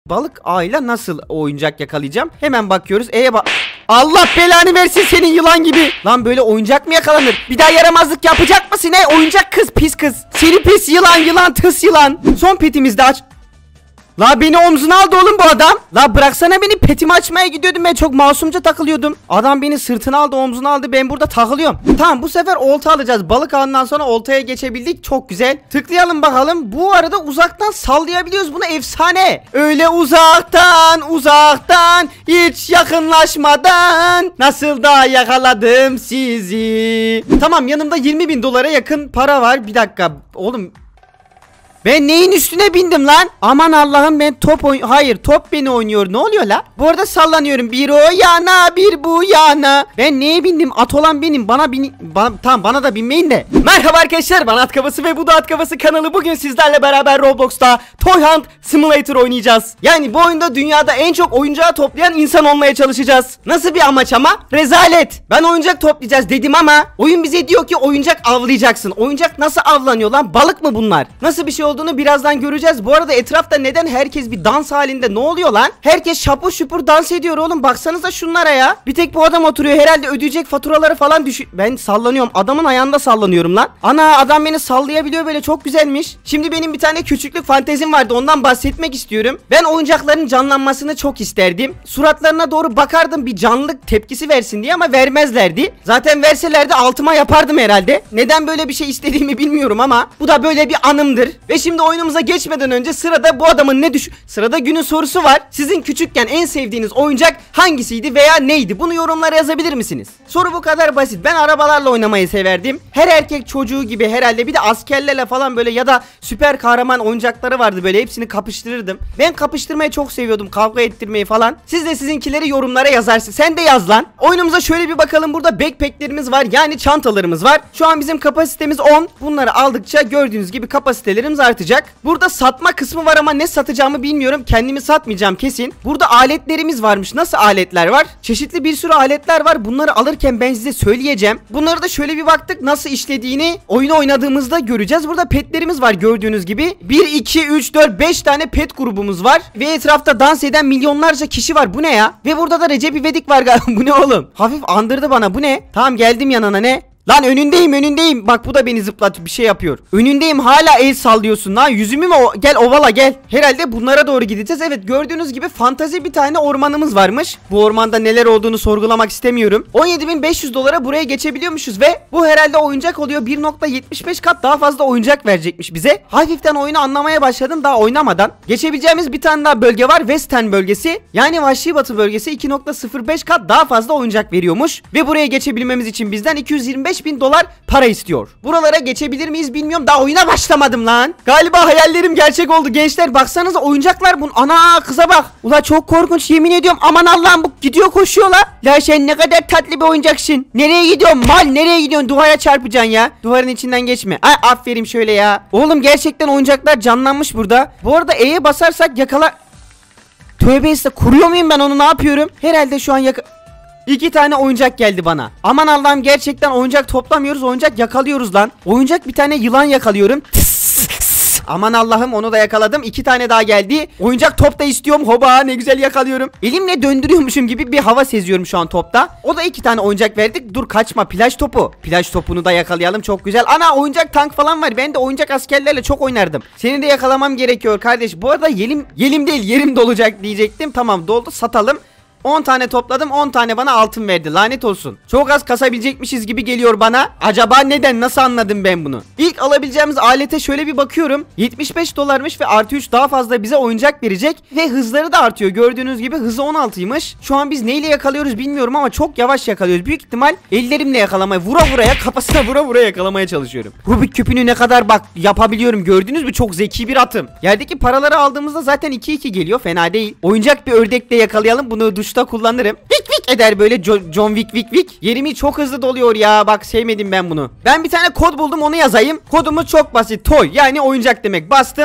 balık ağıyla nasıl oyuncak yakalayacağım? Hemen bakıyoruz. Allah belanı versin senin yılan gibi. Lan böyle oyuncak mı yakalanır? Bir daha yaramazlık yapacak mısın he? Oyuncak kız, pis kız. Seni pis yılan, tıs yılan. Son petimizi de aç. La beni omzuna aldı oğlum bu adam. La bıraksana beni, petimi açmaya gidiyordum, ben çok masumca takılıyordum. Adam beni sırtına aldı, omzuna aldı, ben burada takılıyorum. Tamam, bu sefer olta alacağız. Balık ağından sonra oltaya geçebildik, çok güzel. Tıklayalım bakalım. Bu arada uzaktan sallayabiliyoruz bunu, efsane. Öyle uzaktan hiç yakınlaşmadan nasıl da yakaladım sizi. Tamam, yanımda 20.000 dolara yakın para var. Bir dakika oğlum, ben neyin üstüne bindim lan? Aman Allah'ım, ben hayır, top beni oynuyor. Ne oluyor la? Bu arada sallanıyorum. Bir o yana bir bu yana. Ben neye bindim? At olan benim. Tamam, bana da binmeyin de. Merhaba arkadaşlar, ben At Kafası ve bu da At Kafası kanalı. Bugün sizlerle beraber Roblox'ta Toy Hunt Simulator oynayacağız. Yani bu oyunda dünyada en çok oyuncağı toplayan insan olmaya çalışacağız. Nasıl bir amaç ama? Rezalet. Ben oyuncak toplayacağız dedim ama oyun bize diyor ki oyuncak avlayacaksın. Oyuncak nasıl avlanıyor lan? Balık mı bunlar? Nasıl bir şey olduğunu birazdan göreceğiz. Bu arada etrafta neden herkes bir dans halinde? Ne oluyor lan? Herkes şapur şupur dans ediyor oğlum. Baksanıza şunlara ya. Bir tek bu adam oturuyor. Herhalde ödeyecek faturaları falan ben sallanıyorum. Adamın ayağında sallanıyorum lan. Ana, adam beni sallayabiliyor böyle, çok güzelmiş. Şimdi benim bir tane küçüklük fantezim vardı. Ondan bahsetmek istiyorum. Ben oyuncakların canlanmasını çok isterdim. Suratlarına doğru bakardım bir canlılık tepkisi versin diye ama vermezlerdi. Zaten verselerdi altıma yapardım herhalde. Neden böyle bir şey istediğimi bilmiyorum ama bu da böyle bir anımdır. Ve şimdi oyunumuza geçmeden önce sırada bu adamın sırada günün sorusu var. Sizin küçükken en sevdiğiniz oyuncak hangisiydi veya neydi? Bunu yorumlara yazabilir misiniz? Soru bu kadar basit. Ben arabalarla oynamayı severdim. Her erkek çocuğu gibi herhalde. Bir de askerlerle falan böyle ya da süper kahraman oyuncakları vardı böyle, hepsini kapıştırırdım. Ben kapıştırmayı çok seviyordum, kavga ettirmeyi falan. Siz de sizinkileri yorumlara yazarsın. Sen de yaz lan. Oyunumuza şöyle bir bakalım. Burada backpacklerimiz var, yani çantalarımız var. Şu an bizim kapasitemiz 10. Bunları aldıkça gördüğünüz gibi kapasitelerimiz artacak. Burada satma kısmı var ama ne satacağımı bilmiyorum. Kendimi satmayacağım kesin. Burada aletlerimiz varmış. Nasıl aletler var? Çeşitli bir sürü aletler var. Bunları alırken ben size söyleyeceğim. Bunları da şöyle bir baktık, nasıl işlediğini oyunu oynadığımızda göreceğiz. Burada petlerimiz var gördüğünüz gibi. 1, 2, 3, 4, 5 tane pet grubumuz var. Ve etrafta dans eden milyonlarca kişi var. Bu ne ya? Ve burada da Recep İvedik var galiba. Bu ne oğlum? Hafif andırdı bana. Bu ne? Tamam, geldim yanına. Ne? Lan önündeyim. Bak bu da beni zıplatıp bir şey yapıyor. Önündeyim, hala el sallıyorsun lan. Yüzümü mü gel ovala gel. Herhalde bunlara doğru gideceğiz. Evet, gördüğünüz gibi fantazi bir tane ormanımız varmış. Bu ormanda neler olduğunu sorgulamak istemiyorum. 17.500 dolara buraya geçebiliyormuşuz ve bu herhalde oyuncak oluyor. 1.75 kat daha fazla oyuncak verecekmiş bize. Hafiften oyunu anlamaya başladım daha oynamadan. Geçebileceğimiz bir tane daha bölge var. Western bölgesi. Yani Vahşi Batı bölgesi 2.05 kat daha fazla oyuncak veriyormuş. Ve buraya geçebilmemiz için bizden 225.000 dolar para istiyor. Buralara geçebilir miyiz bilmiyorum. Daha oyuna başlamadım lan. Galiba hayallerim gerçek oldu gençler. Baksanıza oyuncaklar ana kıza bak. Ula çok korkunç, yemin ediyorum. Aman Allah'ım, bu gidiyor koşuyor la. La sen ne kadar tatlı bir oyuncaksın. Nereye gidiyorsun mal, nereye gidiyorsun? Duvara çarpacaksın ya. Duvarın içinden geçme. Aferin şöyle ya. Oğlum gerçekten oyuncaklar canlanmış burada. Bu arada E'ye basarsak Tövbe estağfurullah, kuruyor muyum ben onu, ne yapıyorum? Herhalde şu an 2 tane oyuncak geldi bana. Aman Allah'ım, gerçekten oyuncak toplamıyoruz, oyuncak yakalıyoruz lan. Oyuncak bir tane yılan yakalıyorum. Aman Allah'ım, onu da yakaladım. 2 tane daha geldi. Oyuncak top da istiyorum. Hoba, ne güzel yakalıyorum. Elimle döndürüyormuşum gibi bir hava seziyorum şu an topta. O da 2 tane oyuncak verdik. Dur kaçma, plaj topu. Plaj topunu da yakalayalım, çok güzel. Ana, oyuncak tank falan var. Ben de oyuncak askerlerle çok oynardım. Seni de yakalamam gerekiyor kardeş. Bu arada yelim değil, yerim dolacak diyecektim. Tamam, doldu, satalım. 10 tane topladım, 10 tane bana altın verdi, lanet olsun. Çok az kasabilecekmişiz gibi geliyor bana. Acaba neden, nasıl anladım ben bunu? İlk alabileceğimiz alete şöyle bir bakıyorum. 75 dolarmış ve artı 3 daha fazla bize oyuncak verecek. Ve hızları da artıyor, gördüğünüz gibi hızı 16'ymış. Şu an biz neyle yakalıyoruz bilmiyorum ama çok yavaş yakalıyoruz. Büyük ihtimal ellerimle yakalamaya, kafasına vura yakalamaya çalışıyorum. Rubik küpünü ne kadar bak yapabiliyorum, gördünüz mü? Çok zeki bir atım. Yerdeki paraları aldığımızda zaten 2-2 geliyor, fena değil. Oyuncak bir ördekle yakalayalım, bunu duşta kullanırım. Vik eder böyle John Wick. Yerimi çok hızlı doluyor ya, bak sevmedim ben bunu. Ben bir tane kod buldum, onu yazayım. Kodumuz çok basit, toy yani oyuncak demek. Bastım.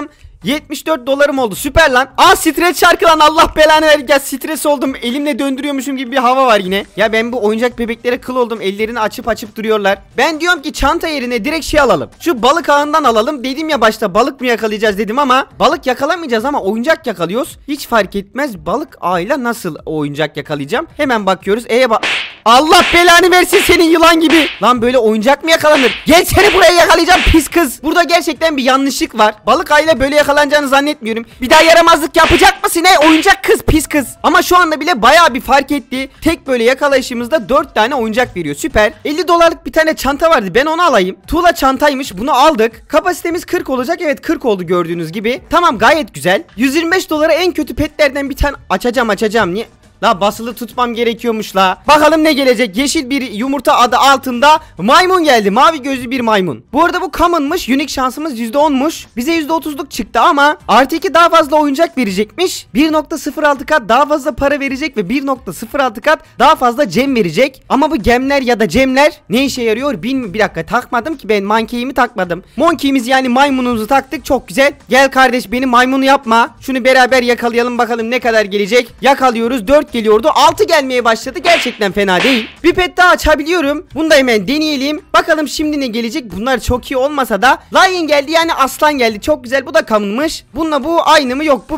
74 dolarım oldu. Süper lan. Aa stres şarkı lan, Allah belanı ver. Ya stres oldum. Elimle döndürüyormuşum gibi bir hava var yine. Ya ben bu oyuncak bebeklere kıl oldum. Ellerini açıp duruyorlar. Ben diyorum ki çanta yerine direkt şey alalım. Şu balık ağından alalım. Dedim ya başta balık mı yakalayacağız dedim ama balık yakalamayacağız ama oyuncak yakalıyoruz. Hiç fark etmez. Balık ağıyla nasıl oyuncak yakalayacağım? Hemen bakıyoruz. Allah belanı versin senin yılan gibi. Lan böyle oyuncak mı yakalanır? Gel seni buraya yakalayacağım pis kız. Burada gerçekten bir yanlışlık var. Balık ağıyla böyle yakalanacağını zannetmiyorum. Bir daha yaramazlık yapacak mısın oyuncak kız, pis kız. Ama şu anda bile bayağı bir fark etti. Tek böyle yakalayışımızda 4 tane oyuncak veriyor. Süper. 50 dolarlık bir tane çanta vardı. Ben onu alayım. Tuğla çantaymış. Bunu aldık. Kapasitemiz 40 olacak. Evet 40 oldu gördüğünüz gibi. Tamam gayet güzel. 125 dolara en kötü petlerden bir tane açacağım. Niye? La basılı tutmam gerekiyormuş la. Bakalım ne gelecek. Yeşil bir yumurta adı altında maymun geldi. Mavi gözlü bir maymun. Bu arada bu common'mış. Unique şansımız %10'muş. Bize %30'luk çıktı ama artı 2 daha fazla oyuncak verecekmiş. 1.06 kat daha fazla para verecek ve 1.06 kat daha fazla gem verecek. Ama bu gemler ya da cemler ne işe yarıyor bilmiyorum. Bir dakika takmadım ki ben, monkey'imi takmadım. Monkey'imiz yani maymunumuzu taktık, çok güzel. Gel kardeş beni maymunu yapma. Şunu beraber yakalayalım bakalım ne kadar gelecek. Yakalıyoruz. 4 geliyordu. 6 gelmeye başladı. Gerçekten fena değil. Bir pet daha açabiliyorum. Bunu da hemen deneyelim. Bakalım şimdi ne gelecek. Bunlar çok iyi olmasa da lion geldi, yani aslan geldi. Çok güzel. Bu da kanmış. Bununla bu aynı mı? Yok. Bu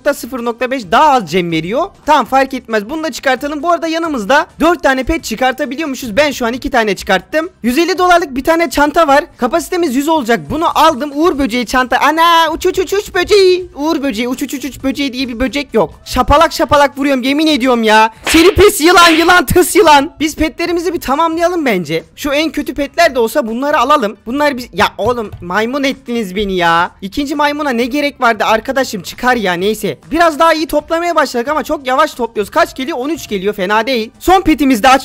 1.0.5 daha az gem veriyor. Tamam fark etmez. Bunu da çıkartalım. Bu arada yanımızda 4 tane pet çıkartabiliyormuşuz. Ben şu an 2 tane çıkarttım. 150 dolarlık bir tane çanta var. Kapasitemiz 100 olacak. Bunu aldım. Uğur böceği çanta. Ana uç böceği. Uğur böceği. Uç böceği diye bir böcek yok. Şapalak vuruyorum. Yemin ediyorum ya. Seni pes yılan tıs yılan. Biz petlerimizi bir tamamlayalım bence. Şu en kötü petler de olsa bunları alalım. Bunlar biz... Ya oğlum maymun ettiniz beni ya. İkinci maymuna ne gerek vardı arkadaşım, çıkar ya, neyse. Biraz daha iyi toplamaya başladık ama çok yavaş topluyoruz. Kaç geliyor? 13 geliyor, fena değil. Son petimizi de aç...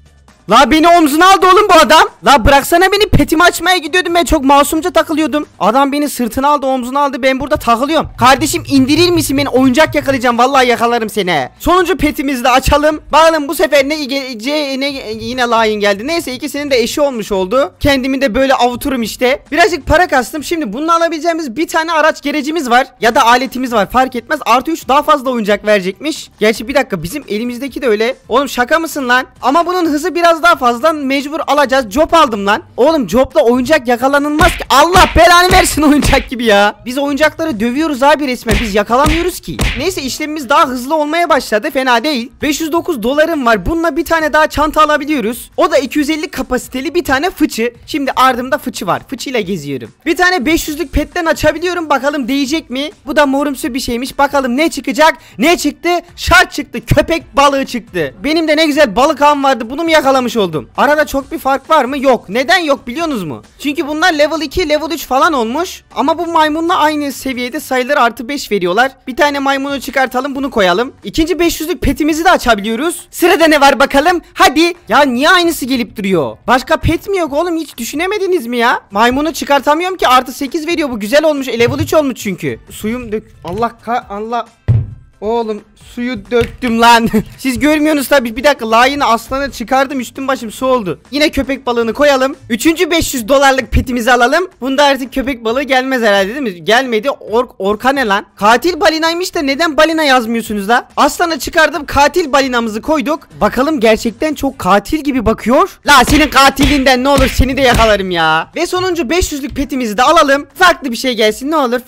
La beni omzuna aldı oğlum bu adam. La bıraksana beni, petimi açmaya gidiyordum, ben çok masumca takılıyordum. Adam beni sırtına aldı, omzuna aldı, ben burada takılıyorum. Kardeşim indirir misin beni, oyuncak yakalayacağım, vallahi yakalarım seni. Sonuncu petimizi de açalım. Bakalım bu sefer ne yine lion geldi. Neyse ikisinin de eşi olmuş oldu. Kendimi de böyle avuturum işte. Birazcık para kastım. Şimdi bununla alabileceğimiz bir tane araç gerecimiz var. Ya da aletimiz var, fark etmez. Artı 3 daha fazla oyuncak verecekmiş. Gerçi bir dakika, bizim elimizdeki de öyle. Oğlum şaka mısın lan? Ama bunun hızı biraz daha fazla, mecbur alacağız. Job aldım lan. Oğlum jobla oyuncak yakalanılmaz ki. Allah belanı versin oyuncak gibi ya. Biz oyuncakları dövüyoruz abi resmen. Biz yakalamıyoruz ki. Neyse işlemimiz daha hızlı olmaya başladı. Fena değil. 509 dolarım var. Bununla bir tane daha çanta alabiliyoruz. O da 250 kapasiteli bir tane fıçı. Şimdi ardımda fıçı var. Fıçıyla geziyorum. Bir tane 500'lük petten açabiliyorum. Bakalım değecek mi? Bu da morumsu bir şeymiş. Bakalım ne çıkacak? Ne çıktı? Şark çıktı. Köpek balığı çıktı. Benim de ne güzel balık ağım vardı. Bunu mu yakalamış oldum? Arada çok bir fark var mı? Yok. Neden yok biliyorsunuz mu? Çünkü bunlar level 2, level 3 falan olmuş. Ama bu maymunla aynı seviyede sayıları artı 5 veriyorlar. Bir tane maymunu çıkartalım, bunu koyalım. İkinci 500'lük petimizi de açabiliyoruz. Sırada ne var bakalım? Hadi. Ya niye aynısı gelip duruyor? Başka pet mi yok oğlum? Hiç düşünemediniz mi ya? Maymunu çıkartamıyorum ki, artı 8 veriyor. Bu güzel olmuş. Level 3 olmuş çünkü. Suyum dök. Allah. Oğlum suyu döktüm lan. Siz görmüyorsunuz tabii. Bir dakika, layını aslanı çıkardım, üstüm başım su oldu. Yine köpek balığını koyalım. Üçüncü 500 dolarlık petimizi alalım. Bunda artık köpek balığı gelmez herhalde değil mi? Gelmedi. Orka ne lan? Katil balinaymış da neden balina yazmıyorsunuz da? Aslanı çıkardım, katil balinamızı koyduk. Bakalım, gerçekten çok katil gibi bakıyor. La senin katilinden ne olur, seni de yakalarım ya. Ve sonuncu 500'lük petimizi de alalım. Farklı bir şey gelsin ne olur.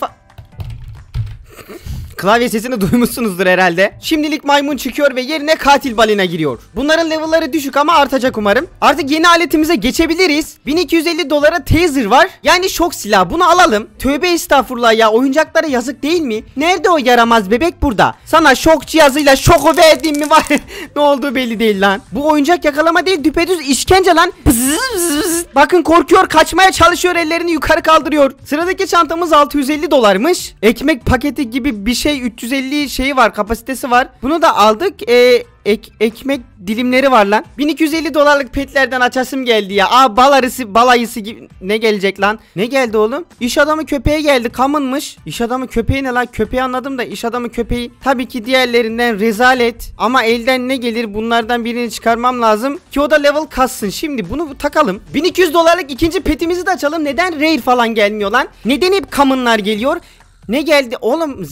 Klavye sesini duymuşsunuzdur herhalde. Şimdilik maymun çıkıyor ve yerine katil balina giriyor. Bunların level'ları düşük ama artacak umarım. Artık yeni aletimize geçebiliriz. 1250 dolara taser var. Yani şok silahı. Bunu alalım. Tövbe estağfurullah ya. Oyuncaklara yazık değil mi? Nerede o yaramaz bebek burada? Sana şok cihazıyla şoku verdim mi var? Ne olduğu belli değil lan. Bu oyuncak yakalama değil, düpedüz işkence lan. Bakın korkuyor, kaçmaya çalışıyor, ellerini yukarı kaldırıyor. Sıradaki çantamız 650 dolarmış. Ekmek paketi gibi bir şey, 350 şeyi var, kapasitesi var. Bunu da aldık. Ekmek dilimleri var lan. 1250 dolarlık petlerden açasım geldi ya. Bal arısı, bal ayısı gibi. Ne gelecek lan? Ne geldi oğlum? İş adamı köpeği geldi. Common'mış. İş adamı köpeği ne lan? Köpeği anladım da iş adamı köpeği tabii ki diğerlerinden rezalet. Ama elden ne gelir? Bunlardan birini çıkarmam lazım ki o da level kassın. Şimdi bunu takalım. 1200 dolarlık ikinci petimizi de açalım. Neden rare falan gelmiyor lan? Neden hep common'lar geliyor? Ne geldi? Oğlum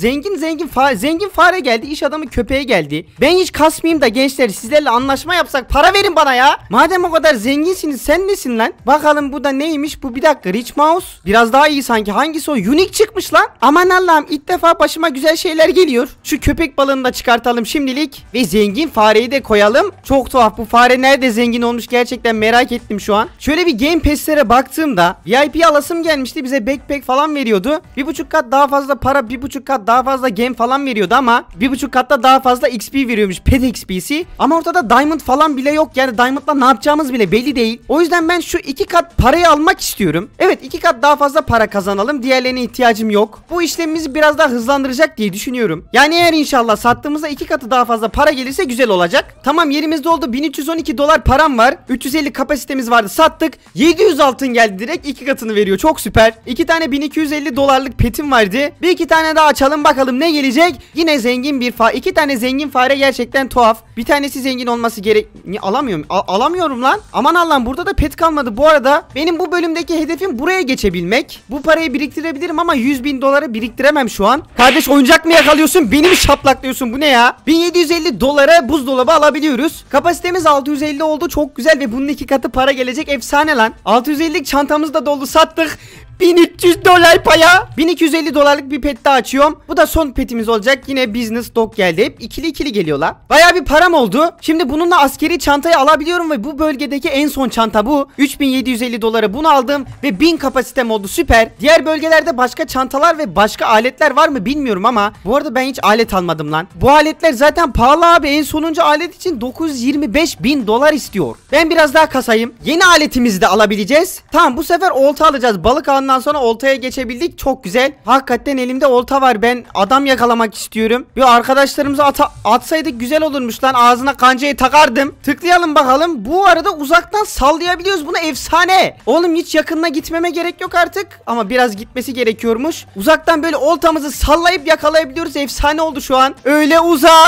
zengin fare geldi. İş adamı köpeğe geldi. Ben hiç kasmayayım da gençler, sizlerle anlaşma yapsak, para verin bana ya. Madem o kadar zenginsiniz, sen nesin lan? Bakalım bu da neymiş bu? Bir dakika, Rich Mouse. Biraz daha iyi sanki. Hangisi o? Unique çıkmış lan. Aman Allah'ım, ilk defa başıma güzel şeyler geliyor. Şu köpek balığını da çıkartalım şimdilik. Ve zengin fareyi de koyalım. Çok tuhaf, bu fare nerede zengin olmuş, gerçekten merak ettim şu an. Şöyle bir Game Pass'lere baktığımda VIP alasım gelmişti, bize backpack falan veriyordu. 1,5 kat daha fazla para, 1,5 kat daha fazla game falan veriyordu ama 1,5 katta daha fazla XP veriyormuş, pet XP'si. Ama ortada diamond falan bile yok, yani diamondla ne yapacağımız bile belli değil. O yüzden ben şu 2 kat parayı almak istiyorum. Evet, 2 kat daha fazla para kazanalım, diğerlerine ihtiyacım yok. Bu işlemimizi biraz daha hızlandıracak diye düşünüyorum. Yani eğer inşallah sattığımızda 2 katı daha fazla para gelirse güzel olacak. Tamam, yerimizde oldu, 1312 dolar param var, 350 kapasitemiz vardı, sattık. 700 altın geldi, direkt 2 katını veriyor, çok süper. 2 tane 1250 dolarlık petim vardı. Bir iki tane daha açalım bakalım ne gelecek. Yine zengin bir fare. 2 tane zengin fare gerçekten tuhaf. Bir tanesi zengin olması gerek. Niye alamıyorum? Alamıyorum lan. Aman Allah'ım, burada da pet kalmadı. Bu arada benim bu bölümdeki hedefim buraya geçebilmek. Bu parayı biriktirebilirim ama 100.000 doları biriktiremem şu an. Kardeş, oyuncak mı yakalıyorsun? Beni mi şaplaklıyorsun? Bu ne ya? 1750 dolara buzdolabı alabiliyoruz. Kapasitemiz 650 oldu. Çok güzel ve bunun 2 katı para gelecek. Efsane lan. 650'lik çantamız da doldu. Sattık. 1300 dolar paya. 1250 dolarlık bir pet daha açıyorum. Bu da son petimiz olacak. Yine business dog geldi. Hep ikili geliyorlar. Baya bir param oldu. Şimdi bununla askeri çantayı alabiliyorum ve bu bölgedeki en son çanta bu. 3750 dolara bunu aldım ve 1000 kapasitem oldu. Süper. Diğer bölgelerde başka çantalar ve başka aletler var mı bilmiyorum ama bu arada ben hiç alet almadım lan. Bu aletler zaten pahalı abi. En sonuncu alet için 925.000 dolar istiyor. Ben biraz daha kasayım. Yeni aletimizi de alabileceğiz. Tamam, bu sefer olta alacağız. Balık ağından sonra oltaya geçebildik. Çok güzel. Hakikaten elimde olta var. Ben adam yakalamak istiyorum. Bir arkadaşlarımıza atsaydık güzel olurmuş lan. Ağzına kancayı takardım. Tıklayalım bakalım. Bu arada uzaktan sallayabiliyoruz. Bunu efsane. Oğlum, hiç yakınına gitmeme gerek yok artık. Ama biraz gitmesi gerekiyormuş. Uzaktan böyle oltamızı sallayıp yakalayabiliyoruz. Efsane oldu şu an. Öyle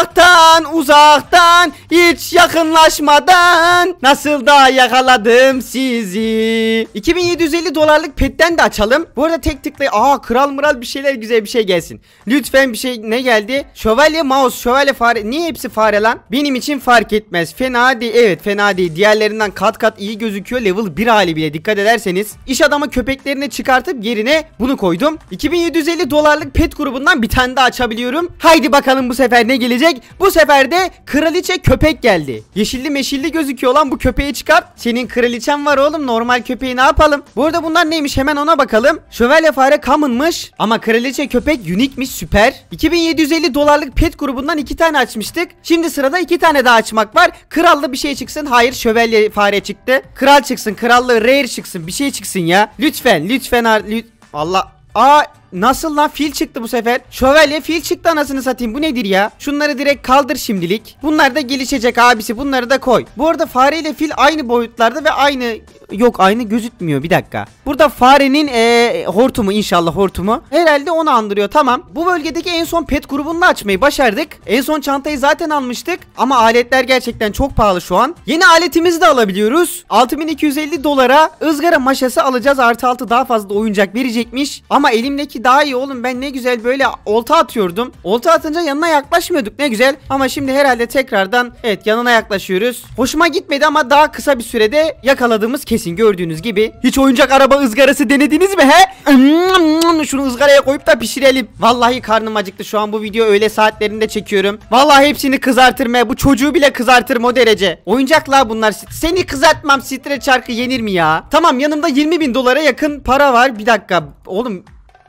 uzaktan hiç yakınlaşmadan nasıl da yakaladım sizi. 2750 dolarlık petten de açalım. Bu arada tek tıklayın. Kral mıral bir şeyler, güzel bir şey gelsin. Lütfen bir şey, ne geldi? Şövalye mouse, şövalye fare. Niye hepsi fare lan? Benim için fark etmez. Fena değil. Evet, fena değil. Diğerlerinden kat iyi gözüküyor. Level 1 hali bile, dikkat ederseniz. İş adamı köpeklerini çıkartıp yerine bunu koydum. 2750 dolarlık pet grubundan bir tane daha açabiliyorum. Haydi bakalım bu sefer ne gelecek? Bu sefer de kraliçe köpek geldi. Yeşilli meşilli gözüküyor lan, bu köpeği çıkart. Senin kraliçen var oğlum, normal köpeği ne yapalım? Bu arada bunlar neymiş, hemen ona bakalım. Şövalye fare common'mış ama kraliçe köpek unique'miş, süper. 2750 dolarlık pet grubundan 2 tane açmıştık. Şimdi sırada 2 tane daha açmak var. Krallı bir şey çıksın. Hayır, şövalye fare çıktı. Kral çıksın, krallı rare çıksın, bir şey çıksın ya. Lütfen Allah. Nasıl lan, fil çıktı bu sefer. Şövalye fil çıktı, anasını satayım, bu nedir ya? Şunları direkt kaldır şimdilik. Bunlar da gelişecek abisi, bunları da koy. Bu arada fare ile fil aynı boyutlarda ve aynı gözükmüyor, bir dakika. Burada farenin hortumu, inşallah hortumu. Herhalde onu andırıyor, tamam. Bu bölgedeki en son pet grubunu da açmayı başardık. En son çantayı zaten almıştık. Ama aletler gerçekten çok pahalı şu an. Yeni aletimizi de alabiliyoruz. 6250 dolara ızgara maşası alacağız. Artı 6 daha fazla oyuncak verecekmiş. Ama elimdeki daha iyi oğlum, ben ne güzel böyle olta atıyordum. Olta atınca yanına yaklaşmıyorduk, ne güzel. Ama şimdi herhalde tekrardan evet yanına yaklaşıyoruz. Hoşuma gitmedi ama daha kısa bir sürede yakaladığımız kesin, gördüğünüz gibi. Hiç oyuncak araba ızgarası denediniz mi he? Şunu ızgaraya koyup da pişirelim. Vallahi karnım acıktı şu an, bu video öğle saatlerinde çekiyorum. Vallahi hepsini kızartırım he. Bu çocuğu bile kızartırım, o derece. Oyuncaklar bunlar. Seni kızartmam, streç çarkı yenir mi ya? Tamam, yanımda 20.000 dolara yakın para var. Bir dakika oğlum.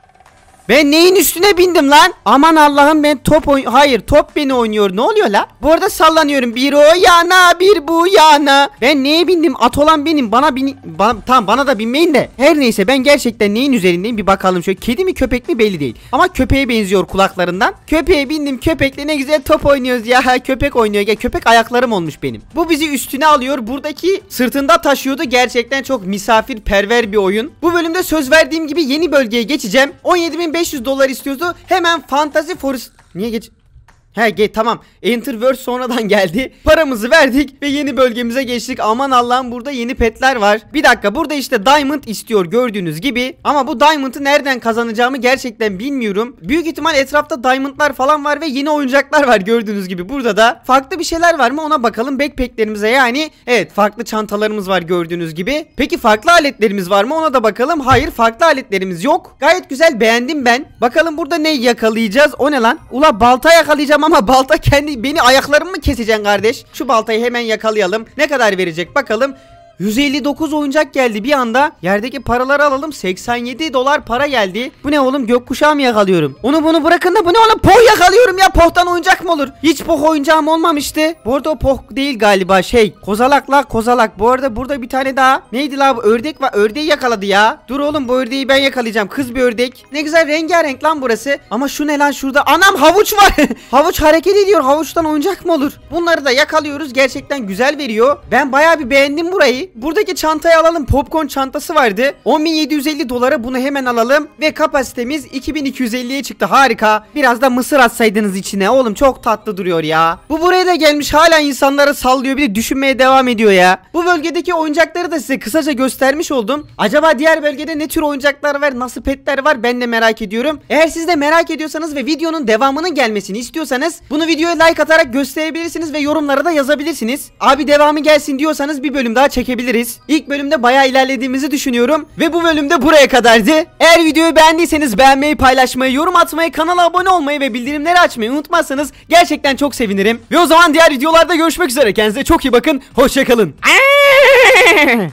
Ben neyin üstüne bindim lan? Aman Allah'ım, ben hayır, top beni oynuyor. Ne oluyor la? Bu arada sallanıyorum. Bir o yana bir bu yana. Ben neye bindim? At olan benim. Tamam, bana da binmeyin de. Her neyse, ben gerçekten neyin üzerindeyim bir bakalım şöyle. Kedi mi köpek mi belli değil. Ama köpeğe benziyor kulaklarından. Köpeğe bindim, köpekle ne güzel top oynuyoruz ya. Köpek oynuyor. Ya köpek ayaklarım olmuş benim. Bu bizi üstüne alıyor. Buradaki sırtında taşıyordu. Gerçekten çok misafirperver bir oyun. Bu bölümde söz verdiğim gibi yeni bölgeye geçeceğim. 17.500 dolar istiyordu. Hemen Fantasy Forest. Niye geç? Tamam. Enterverse sonradan geldi. Paramızı verdik ve yeni bölgemize geçtik. Aman Allah'ım, burada yeni petler var. Bir dakika, burada işte Diamond istiyor gördüğünüz gibi. Ama bu Diamond'ı nereden kazanacağımı gerçekten bilmiyorum. Büyük ihtimal etrafta Diamond'lar falan var ve yeni oyuncaklar var gördüğünüz gibi. Burada da farklı bir şeyler var mı ona bakalım. Backpack'lerimize yani. Evet, farklı çantalarımız var gördüğünüz gibi. Peki farklı aletlerimiz var mı ona da bakalım. Hayır, farklı aletlerimiz yok. Gayet güzel, beğendim ben. Bakalım burada ne yakalayacağız? O ne lan? Ula balta yakalayacağım ama balta beni ayaklarımı mı keseceksin kardeş? Şu baltayı hemen yakalayalım. Ne kadar verecek bakalım. 159 oyuncak geldi bir anda. Yerdeki paraları alalım. 87 dolar para geldi. Bu ne oğlum, gökkuşağı mı yakalıyorum? Onu bunu bırakın da bu ne oğlum, poh yakalıyorum ya. Pohtan oyuncak mı olur? Hiç poh oyuncağım olmamıştı. Bu arada o poh değil galiba, kozalak kozalak. Bu arada burada bir tane daha. Neydi la bu, ördek var. Ördeği yakaladı ya. Dur oğlum, bu ördeği ben yakalayacağım. Kız bir ördek. Ne güzel rengarenk lan burası. Ama şu ne lan şurada? Anam, havuç var. Havuç hareket ediyor. Havuçtan oyuncak mı olur? Bunları da yakalıyoruz. Gerçekten güzel veriyor. Ben bayağı bir beğendim burayı. Buradaki çantayı alalım. Popcorn çantası vardı. 10.750 dolara bunu hemen alalım. Ve kapasitemiz 2250'ye çıktı. Harika. Biraz da mısır atsaydınız içine. Oğlum çok tatlı duruyor ya. Bu buraya da gelmiş. Hala insanları sallıyor. Bir de düşünmeye devam ediyor ya. Bu bölgedeki oyuncakları da size kısaca göstermiş oldum. Acaba diğer bölgede ne tür oyuncaklar var? Nasıl petler var? Ben de merak ediyorum. Eğer siz de merak ediyorsanız ve videonun devamının gelmesini istiyorsanız bunu videoya like atarak gösterebilirsiniz ve yorumlara da yazabilirsiniz. Abi devamı gelsin diyorsanız bir bölüm daha çekebiliriz. İlk bölümde bayağı ilerlediğimizi düşünüyorum. Ve bu bölümde buraya kadardı. Eğer videoyu beğendiyseniz beğenmeyi, paylaşmayı, yorum atmayı, kanala abone olmayı ve bildirimleri açmayı unutmazsanız gerçekten çok sevinirim. Ve o zaman diğer videolarda görüşmek üzere. Kendinize çok iyi bakın. Hoşçakalın.